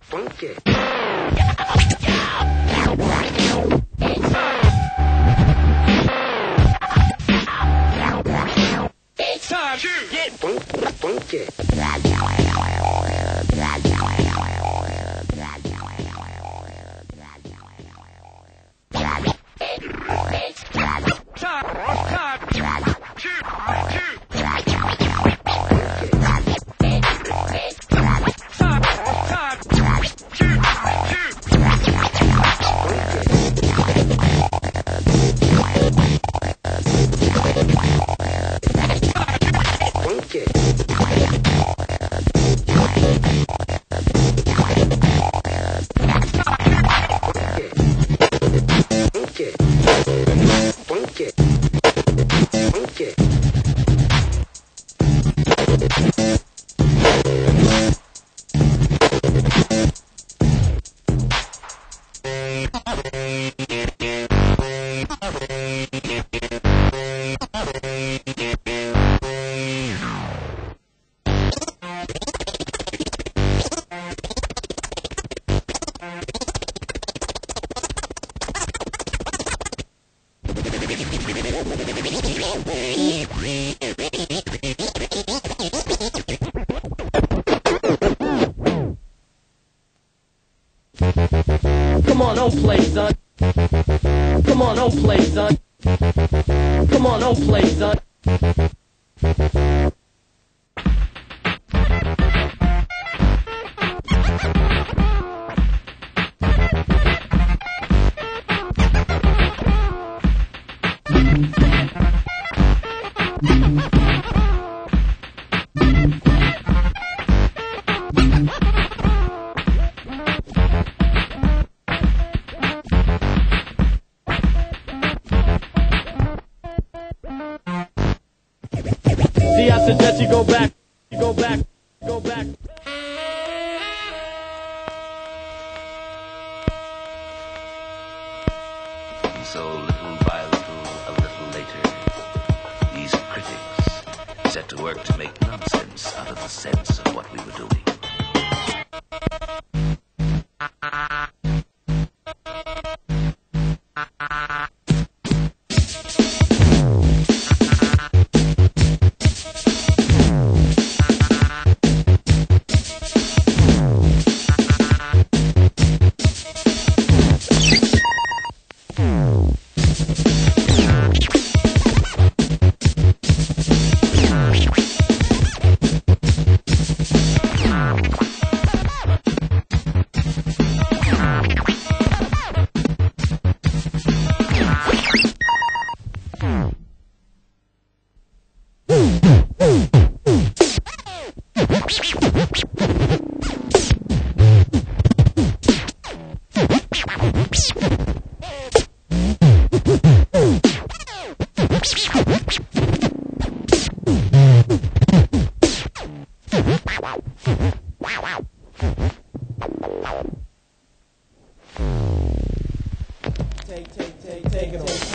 funky. It's time to get funky. Come on, don't play, son. Come on, don't play, son. Come on, don't play, son. See, I suggest you go back, go back, go back. And so little by little, a little later, these critics set to work to make nonsense out of the sense of what we were doing. Take it on.